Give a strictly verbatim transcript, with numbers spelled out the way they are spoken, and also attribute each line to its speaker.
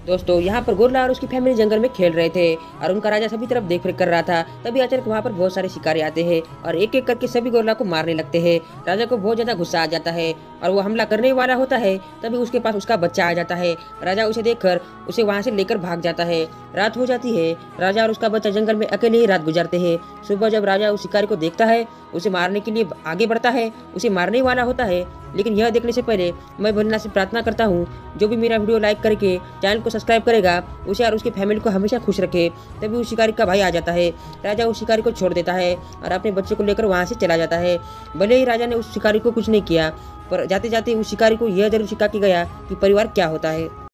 Speaker 1: दोस्तों यहाँ पर गोरिल्ला और उसकी फैमिली जंगल में खेल रहे थे और उनका राजा सभी तरफ देख रेख कर रहा था। तभी अचानक वहाँ पर बहुत सारे शिकारी आते हैं और एक एक करके सभी गोरिल्ला को मारने लगते हैं। राजा को बहुत ज्यादा गुस्सा आ जाता है और वो हमला करने वाला होता है। तभी उसके पास उसका बच्चा आ जाता है। राजा उसे देखकर उसे वहाँ से लेकर भाग जाता है। रात हो जाती है। राजा और उसका बच्चा जंगल में अकेले ही रात गुजारते हैं। सुबह जब राजा उस शिकारी को देखता है, उसे मारने के लिए आगे बढ़ता है, उसे मारने वाला होता है। लेकिन यह देखने से पहले मैं भोलेनाथ से प्रार्थना करता हूँ, जो भी मेरा वीडियो लाइक करके चैनल को सब्सक्राइब करेगा उसे और उसकी फैमिली को हमेशा खुश रखे। तभी उस शिकारी का भाई आ जाता है। राजा उस शिकारी को छोड़ देता है और अपने बच्चे को लेकर वहाँ से चला जाता है। भले ही राजा ने उस शिकारी को कुछ नहीं किया, पर जाते जाते उस शिकारी को यह जरूर सिखा के गया कि परिवार क्या होता है।